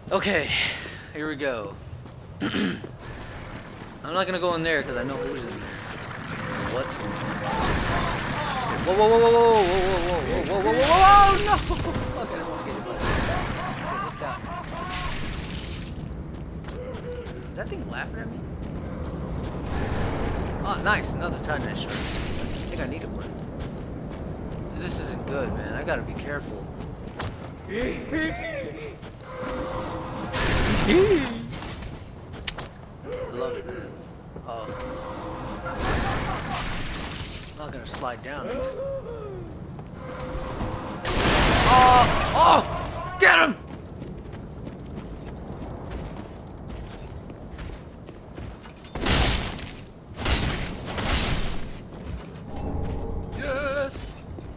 Okay, here we go. I'm not gonna go in there because I know who's in there. What's in there? Whoa, whoa, whoa, whoa, whoa, whoa, whoa, whoa, whoa, whoa, whoa, no! Okay, I don't want to get you, buddy. Okay, let's go. Is that thing laughing at me? Oh, nice, another tie-dye shirt. I think I needed one. This isn't good, man. I gotta be careful. I love it, man. Oh. I'm not gonna slide down. Oh! Oh! Get him! Yes!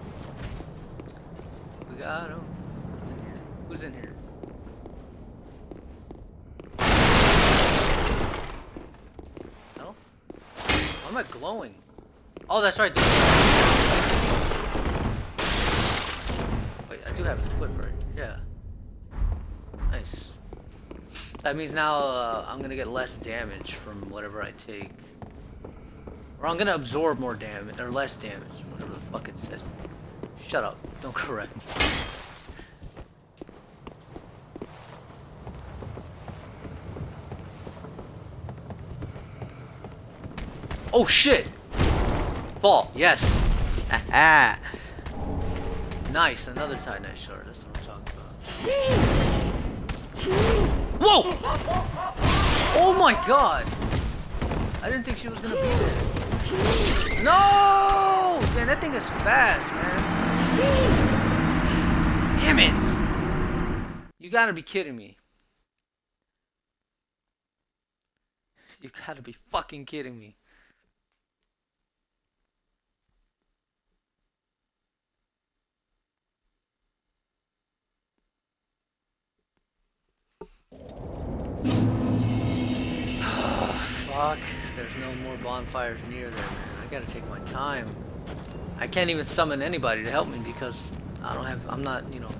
We got him. What's in here? Who's in here? No? Why am I glowing? Oh, that's right. Wait, I do have a whip, right? Yeah. Nice. That means now I'm gonna get less damage from whatever I take. Or I'm gonna absorb more damage, or less damage, whatever the fuck it says. Shut up. Don't correct me. Oh shit! Fall, yes! Haha! Nice, another tie-dye shirt, that's what I'm talking about. Whoa! Oh my god! I didn't think she was gonna be there. No! Man, that thing is fast, man. Damn it! You gotta be kidding me. You gotta be fucking kidding me. Fuck, there's no more bonfires near there, man. I gotta take my time. I can't even summon anybody to help me because I don't have, I'm not, you know.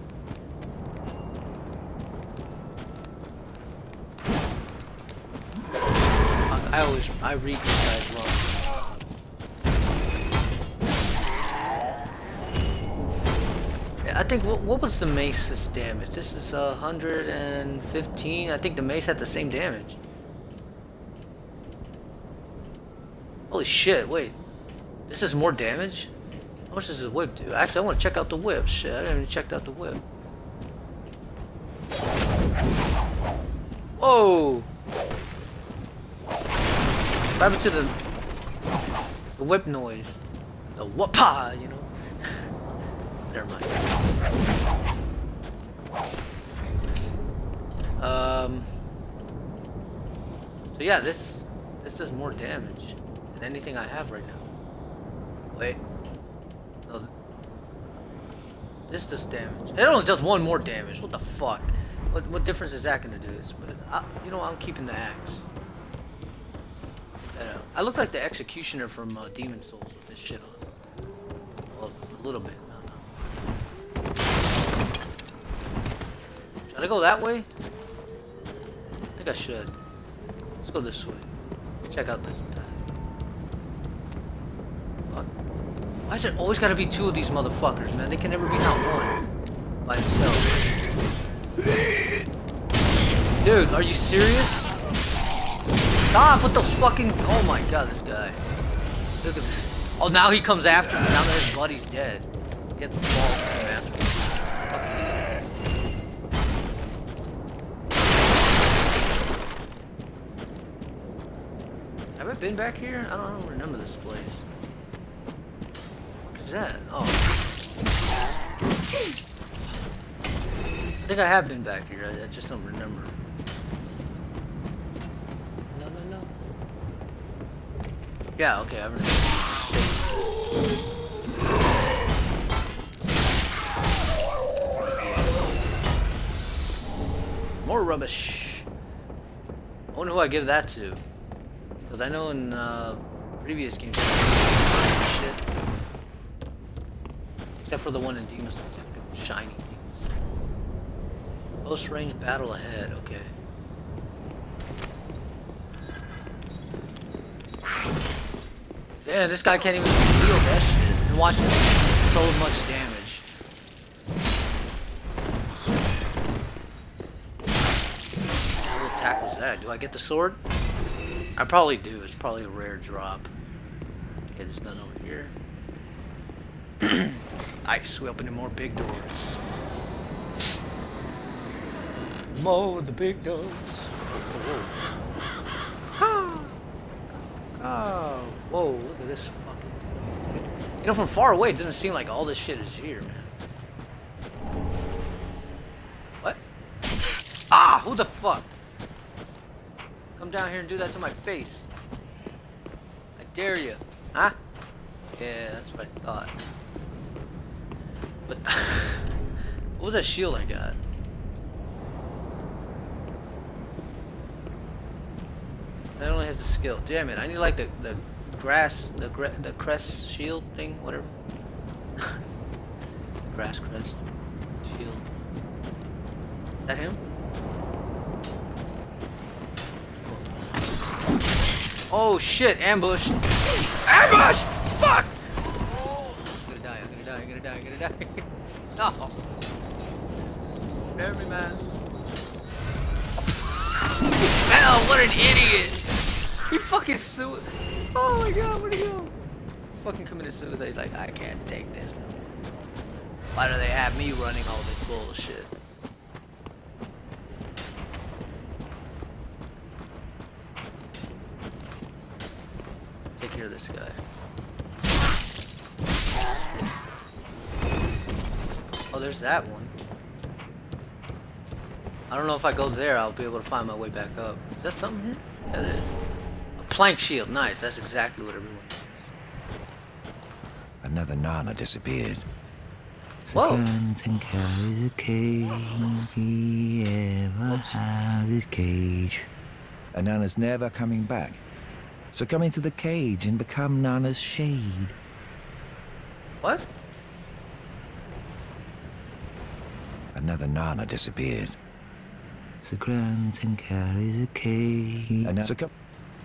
I read these guys wrong. Yeah, I think, what was the mace's damage? This is 115. I think the mace had the same damage. Holy shit, wait. This is more damage? How much does the whip do? Actually, I want to check out the whip. Shit, I didn't even check out the whip. Whoa! What happened to the whip noise? The whoop-ah, you know? Never mind. So yeah, this does more damage than anything I have right now. Wait. No. This does damage. It only does one more damage. What the fuck? What difference is that gonna do? You know, I'm keeping the axe. I look like the executioner from Demon Souls with this shit on. Well, a little bit. I don't know. Should I go that way? I think I should. Let's go this way. Check out this path. Fuck. Why is it always gotta be two of these motherfuckers, man? They can never be not one by themselves. Dude, are you serious? Stop with those fucking... Oh my god, this guy. Look at this. Oh, now he comes after me. Now that his buddy's dead. He had the balls to come after me. Have I been back here? I don't remember this place. What is that? Oh. I think I have been back here. I just don't remember. Yeah, okay, I remember. More rubbish. I wonder who I give that to. Because I know in previous games, shit. Except for the one in Demon Souls, shiny things. Close range battle ahead, okay. Damn, this guy can't even deal that shit. And watch him so much damage. What attack was that? Do I get the sword? I probably do. It's probably a rare drop. Okay, there's none over here. Nice, we opening more big doors. More the big doors. Oh, oh, whoa, look at this fucking place. You know, from far away, it doesn't seem like all this shit is here, man. What? Ah, who the fuck? Come down here and do that to my face. I dare you. Huh? Yeah, that's what I thought. But what was that shield I got? That only has the skill. Damn it! I need like the crest shield thing, whatever. Grass crest shield. Is that him? Oh shit! Ambush! Ambush! Fuck! I'm gonna die! I'm gonna die! I'm gonna die! I'm gonna die! No! Spare me, man! Hell, what an idiot! He fucking oh my god, where'd he go? Fucking committed suicide. He's like, I can't take this no more. Why do they have me running all this bullshit? Take care of this guy. Oh, there's that one. I don't know if I go there, I'll be able to find my way back up. Is that something here? That is. A plank shield, nice. That's exactly what everyone wants. Another Nana disappeared. Whoa! And carries a cage. He ever has his cage. And Nana's never coming back. So come into the cage and become Nana's shade. What? Another Nana disappeared. So grants and carries a cage. And so come.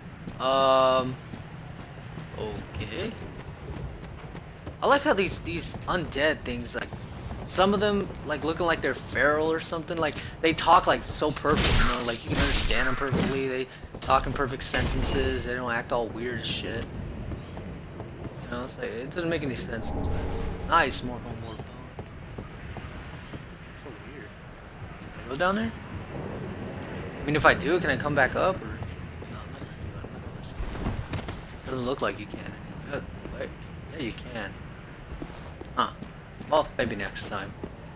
Okay. I like how these undead things, like, some of them, like, looking like they're feral or something. Like, they talk, like, so perfect, you know? Like, you can understand them perfectly. They talk in perfect sentences. They don't act all weird as shit. You know, it's like, it doesn't make any sense sometimes. Nice, more homeward bones. So weird. Can I go down there? I mean, if I do, can I come back up? Or... No, I'm not gonna do it. I'm not gonna risk it. Doesn't look like you can. Wait. Yeah, you can. Huh. Well, maybe next time.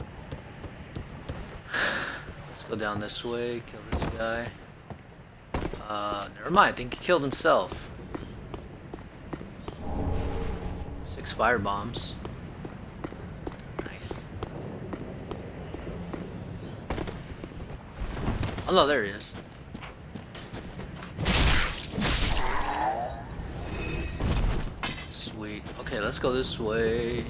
Let's go down this way, kill this guy. Never mind, I think he killed himself. 6 fire bombs. Nice. Oh no, there he is. Sweet. Okay, let's go this way.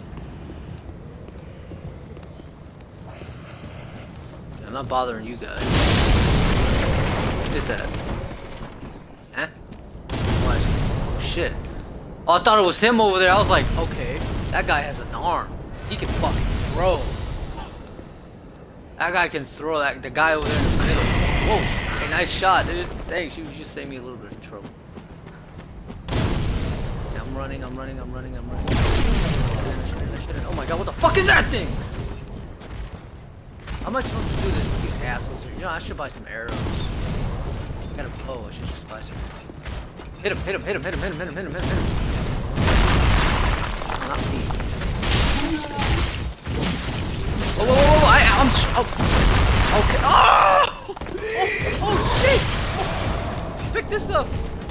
I'm not bothering you guys. Who did that? Huh? What? Oh shit. Oh, I thought it was him over there. I was like, okay, that guy has an arm. He can fucking throw. That guy can throw. That the guy over there in the middle. Whoa. Hey, nice shot, dude. Thanks. You just saved me a little bit of trouble. Yeah, I'm running. Oh my god, what the fuck is that thing? How am I supposed to do this with these assholes here? You know, I should buy some arrows. I got a bow, I should just buy some. Hit him. No, not me. Whoa, I'm okay. Oh, shit! Pick this up!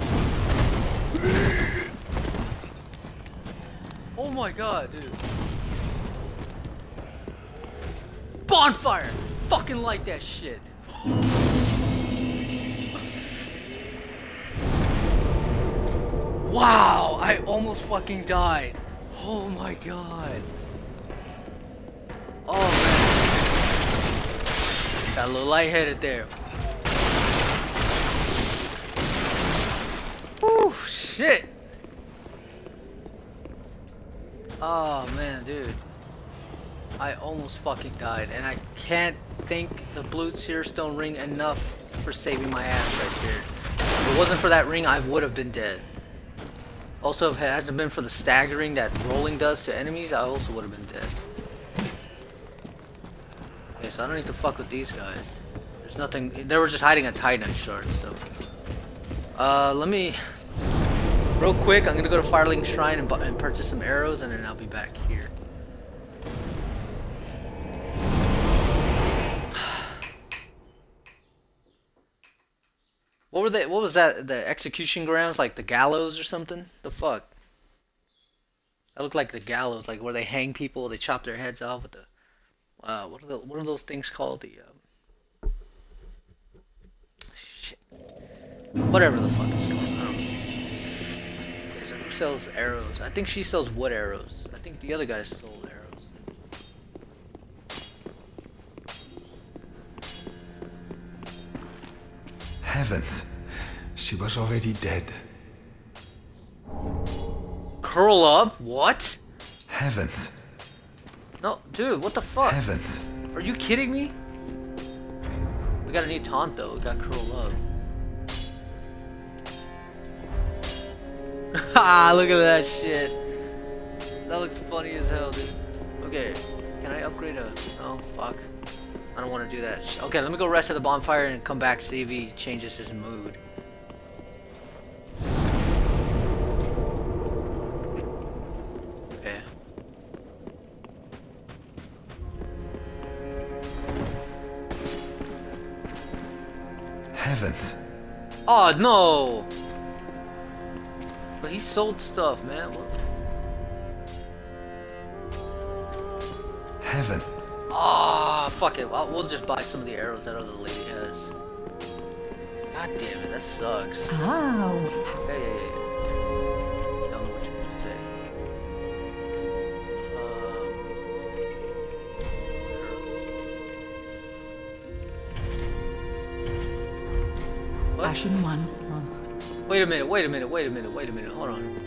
Oh my god, dude. Bonfire! Fucking light that shit. Wow, I almost fucking died. Oh my god. Oh man. Got a little lightheaded there. Woo, shit. Oh man, dude. I almost fucking died, and I can't thank the blue Searstone ring enough for saving my ass right there. If it wasn't for that ring, I would have been dead. Also, if it hasn't been for the staggering that rolling does to enemies, I also would have been dead. Okay, so I don't need to fuck with these guys. There's nothing. They were just hiding a Titanite shard, so. Let me. Real quick, I'm gonna go to Firelink Shrine and purchase some arrows, and then I'll be back here. What were they? What was that? The execution grounds, like the gallows or something? The fuck? That looked like the gallows, like where they hang people, they chop their heads off with the. What are those things called? The shit. Whatever the fuck it's called. I don't know. Okay, so who sells arrows? I think she sells wood arrows. I think the other guy sold arrows. Heavens, she was already dead. Curl up? What? Heavens. No, dude, what the fuck? Heavens. Are you kidding me? We got a new taunt though. We got curl up. Ha! Look at that shit. That looks funny as hell, dude. Okay, can I upgrade a? Oh fuck. I don't want to do that. Okay, let me go rest at the bonfire and come back, see if he changes his mood. Okay. Heavens. Oh no! But he sold stuff, man. What? Heaven. Ah, fuck it. We'll just buy some of the arrows that other lady has. God damn it, that sucks. Ow. Yeah. I don't know what you're gonna say. What? Ashen one. Wait a minute. Hold on.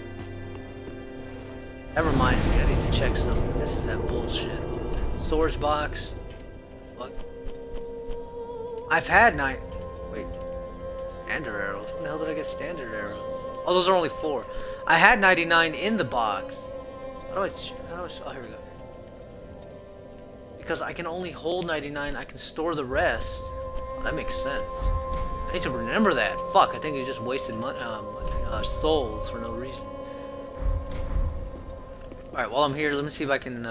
That reminds me, I need to check something. This is that bullshit. Storage box. Fuck. I've had wait. Standard arrows. When the hell did I get standard arrows? Oh, those are only 4. I had 99 in the box. How do I? Oh, here we go. Because I can only hold 99, I can store the rest. Oh, that makes sense. I need to remember that. Fuck, I think you just wasted souls for no reason. Alright, while I'm here, let me see if I can,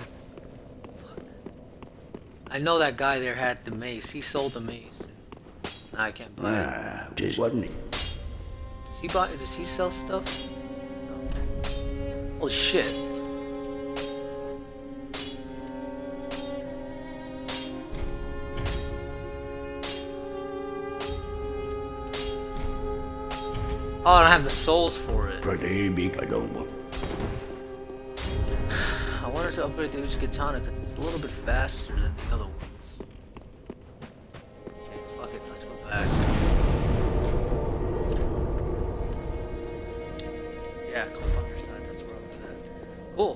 I know that guy there had the mace. He sold the mace. Now I can't buy it. Just wasn't he? Does he sell stuff? No. Holy shit. Oh, I don't have the souls for it. Pretty big, I don't want. I wanted to upgrade the Uchigatana because it's a little bit faster than the other ones. Okay, fuck it, let's go back. Yeah, Cliff Underside, that's where I was at. Cool.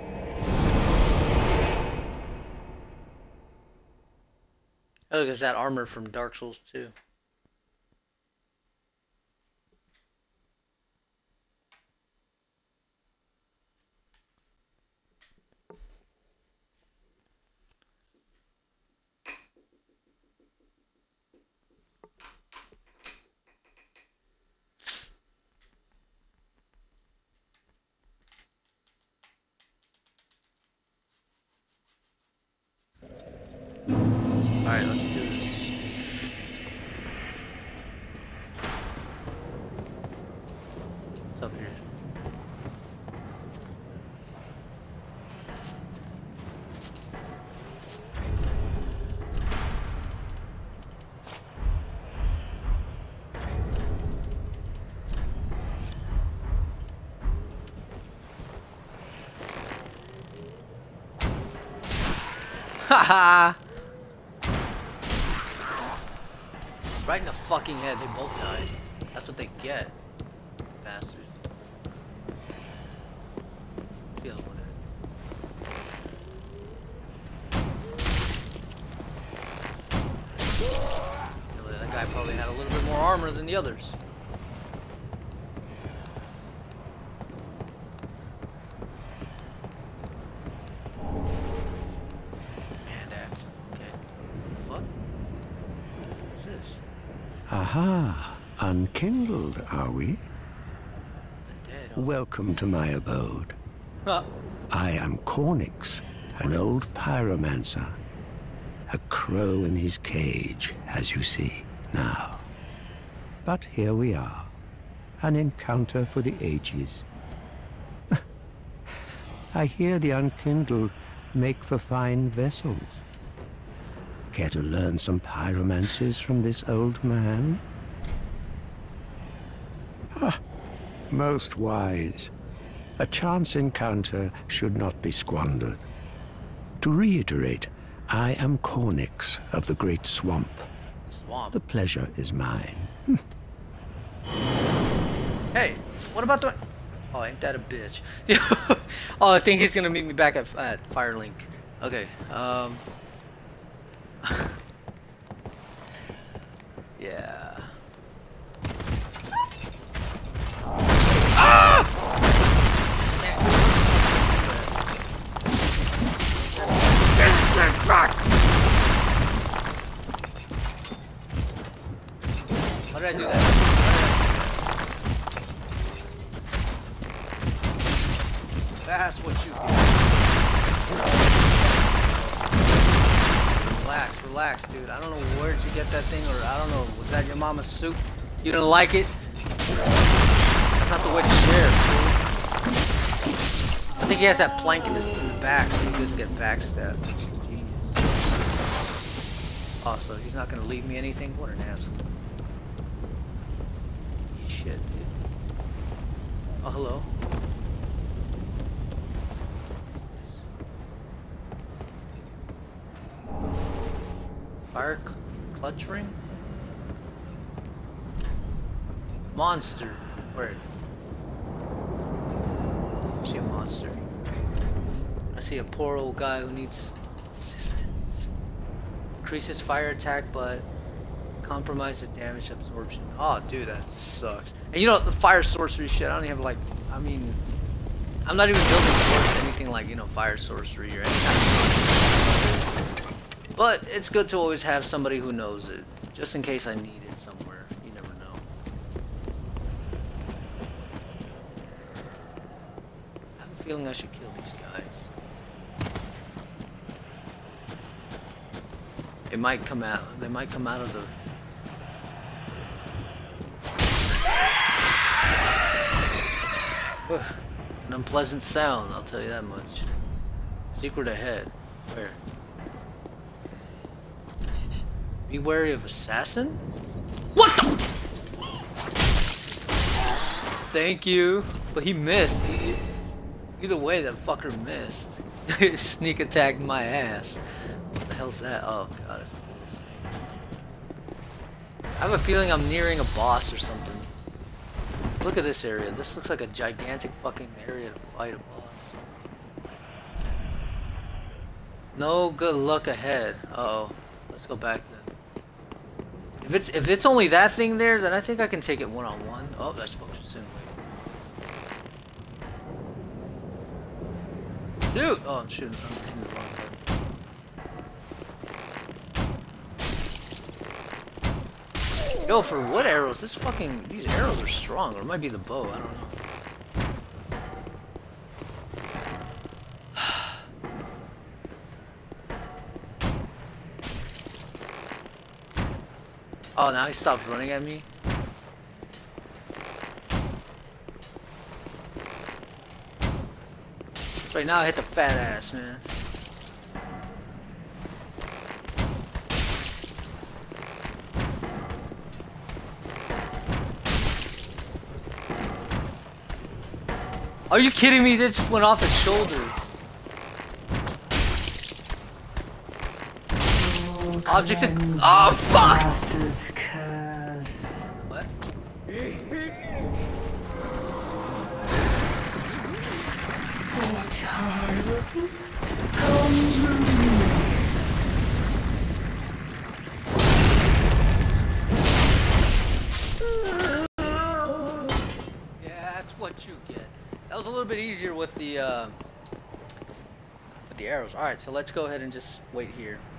Oh, look, it's that armor from Dark Souls 2. Alright, let's do this. What's up here? Haha! Right in the fucking head. They both died. That's what they get. Bastards. The other one. That guy probably had a little bit more armor than the others. Hand axe. Okay. Fuck. What's this? Aha, unkindled, are we? I'm dead. Oh. Welcome to my abode. Huh. I am Cornyx, an old pyromancer. A crow in his cage, as you see now. But here we are, an encounter for the ages. I hear the unkindled make for fine vessels. Care to learn some pyromancies from this old man? Ah, most wise. A chance encounter should not be squandered. To reiterate, I am Cornyx of the Great Swamp. Swamp. The pleasure is mine. Hey, what about the... Oh, ain't that a bitch? Oh, I think he's gonna meet me back at Firelink. Okay, yeah. Ah! How did I do that? That's what you get. Relax, relax, dude. I don't know where'd you get that thing, or I don't know. Was that your mama's soup? You didn't like it? That's not the way to share, fool. I think he has that plank in the back, so he doesn't get backstabbed. That's genius. Oh, so he's not gonna leave me anything? What an asshole. Shit, dude. Oh, hello. Fire clutch ring? Monster. Where? I see a monster. I see a poor old guy who needs assistance. Increases fire attack, but compromises damage absorption. Oh, dude, that sucks. And you know, the fire sorcery shit, I don't even have, like, I mean, I'm not even building towards anything like, you know, fire sorcery or anything. But it's good to always have somebody who knows it, just in case I need it somewhere. You never know. I have a feeling I should kill these guys. It might come out. They might come out of the... An unpleasant sound, I'll tell you that much. Secret ahead. Where? Be wary of assassin? What the? Thank you. But he missed. Either way, that fucker missed. Sneak attacked my ass. What the hell's that? Oh god. I have a feeling I'm nearing a boss or something. Look at this area. This looks like a gigantic fucking area to fight a boss. No good luck ahead. Uh-oh. Let's go back then. If it's only that thing there, then I think I can take it one-on-one. Oh, that's supposed to soon. Dude! Oh, I'm shooting. I'm hitting the wrong button. Yo, for what arrows? These arrows are strong. Or it might be the bow. I don't know. Oh, now he stopped running at me. Right now I hit the fat ass, man. Are you kidding me? This just went off his shoulder. Objects. Oh fuck! Bastard's curse. What? Yeah, that's what you get. That was a little bit easier with the arrows. All right, so let's go ahead and just wait here.